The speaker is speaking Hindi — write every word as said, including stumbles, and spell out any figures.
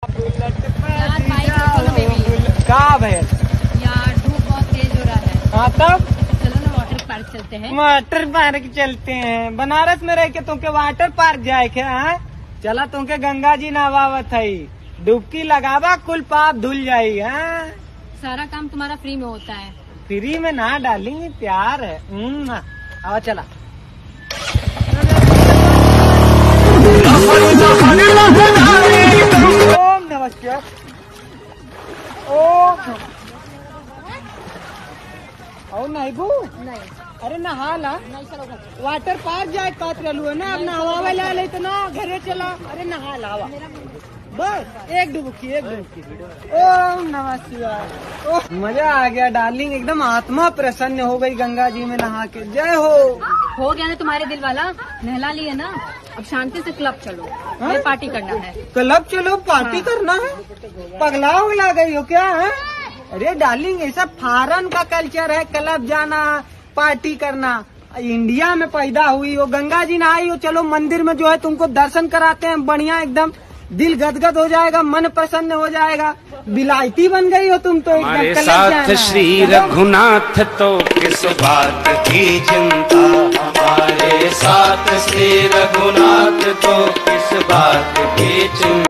यार बाइक रोको बेबी। का भैया यार धूप बहुत तेज हो रहा है। हाँ तब चलो ना वाटर पार्क चलते हैं। वाटर पार्क चलते हैं। बनारस में रह के तुमके वाटर पार्क जाए के हाँ? चला तुमके गंगा जी नहावत है, डुबकी लगावा कुल पाप धुल जाई। हाँ सारा काम तुम्हारा फ्री में होता है। फ्री में ना डालेंगे, प्यार है। हम्म, आवा चला। ओम नमस्कार। ओम और नहीं बू नहीं अरे नहा ला। नहीं चलो घर। वाटर पार्क जाए कात रहलू है ना, अब नहावे ला ले तो ना घरे चला। अरे नहा लावा बस एक डुबकी एक डुबकी। ओम नमः शिवाय। ओह मजा आ गया डार्लिंग, एकदम आत्मा प्रसन्न हो गई गंगा जी में नहा के। जय हो। हो गया ना तुम्हारे दिल वाला, नहला लिए ना, अब शांति से क्लब चलो। हमें पार्टी करना है। क्लब चलो पार्टी हाँ। करना है। पगला उगला गई हो क्या है? अरे डार्लिंग ऐसा फॉरेन का कल्चर है, क्लब जाना पार्टी करना। इंडिया में पैदा हुई हो, गंगा जी नहाई हो, चलो मंदिर में जो है तुमको दर्शन कराते हैं, बढ़िया एकदम दिल गदगद हो जाएगा, मन प्रसन्न हो जाएगा। बिलायती बन गई हो तुम तो एकदम। हमारे क्लब साथ जाना श्री है। रघुनाथ तो किस बात की चिंता, हमारे साथ श्री रघुनाथ तो किस बात की चिंता।